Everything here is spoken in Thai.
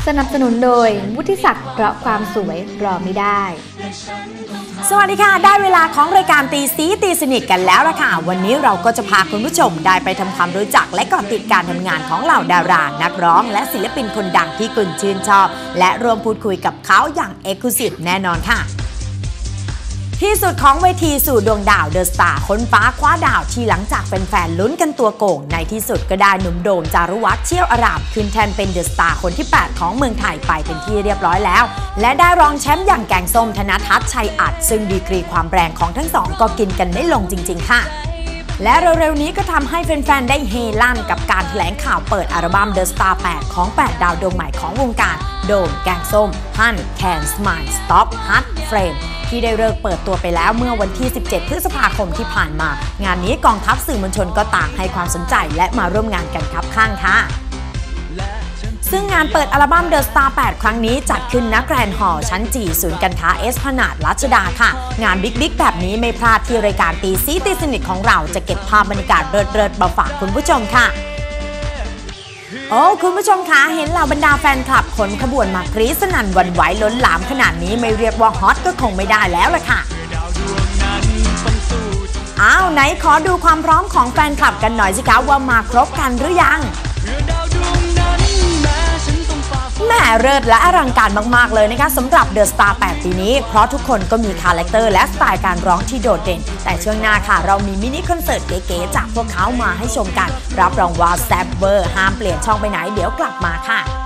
สนับสนุนโดยวุฒิศักดิ์เพราะความสวยรอไม่ได้สวัสดีค่ะได้เวลาของรายการตีสีตีสนิทกันแล้วล่ะค่ะวันนี้เราก็จะพาคุณผู้ชมได้ไปทำความรู้จักและเกาะติดการทำงานของเหล่าดารานักร้องและศิลปินคนดังที่คุณชื่นชอบและรวมพูดคุยกับเขาอย่างเอกลุศิแน่นอนค่ะที่สุดของเวทีสู่ดวงดาวเดอะสตาร์ค้นฟ้าคว้าดาวที่หลังจากแฟนๆลุ้นกันตัวโก่งในที่สุดก็ได้หนุ่มโดมจารุวัฒน์เชี่ยวอารามขึ้นแทนเป็นเดอะสตาร์คนที่ 8 ของเมืองไทยไปเป็นที่เรียบร้อยแล้วและได้รองแชมป์อย่างแกงส้มธนทัศน์ชัยอัดซึ่งดีกรีความแรงของทั้งสองก็กินกันไม่ลงจริงๆค่ะและเร็วๆนี้ก็ทำให้แฟนๆได้เฮลั่นกับการแถลงข่าวเปิดอัลบั้ม The Star 8 ของ 8 ดาวดวงใหม่ของวงการโดมแกงส้มฮั่นแคนสมายสต็อปฮัทเฟรมที่ได้เลิกเปิดตัวไปแล้วเมื่อวันที่ 17 พฤษภาคมที่ผ่านมางานนี้กองทัพสื่อมวลชนก็ต่างให้ความสนใจและมาร่วมงานกันครับข้างค่ะซึ่งงานเปิดอัลบั้ม The Star 8 ครั้งนี้จัดขึ้นณแกรนด์ฮอลล์ชั้นจีศูนย์การค้าเอสพลานาดรัชดาค่ะงานบิ๊กๆแบบนี้ไม่พลาดที่รายการตีสีตีสนิทของเราจะเก็บภาพบรรยากาศเริดๆมาฝากคุณผู้ชมค่ะโอ้คุณผู้ชมคะเห็นเหล่าบรรดาแฟนคลับขนขบวนมากรี๊ดสนั่นหวั่นไหวล้นหลามขนาดนี้ไม่เรียกว่าฮอตก็คงไม่ได้แล้วล่ะค่ะอ้าวไหนขอดูความพร้อมของแฟนคลับกันหน่อยสิคะว่ามาครบกันหรือยังแม่เลิศและอลังการมากๆเลยนะคะสำหรับ The Star 8 ปีนี้เพราะทุกคนก็มีคาแรคเตอร์และสไตล์การร้องที่โดดเด่นแต่ช่วงหน้าค่ะเรามีมินิคอนเสิร์ตเก๋ๆจากพวกเขามาให้ชมกันรับรองว่าแซ่บเวอร์ห้ามเปลี่ยนช่องไปไหนเดี๋ยวกลับมาค่ะ